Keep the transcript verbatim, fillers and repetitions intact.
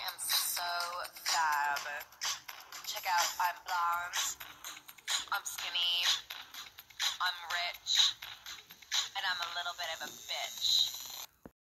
am so fab. Check out, I'm blonde, I'm skinny, I'm rich, and I'm a little bit of a bitch.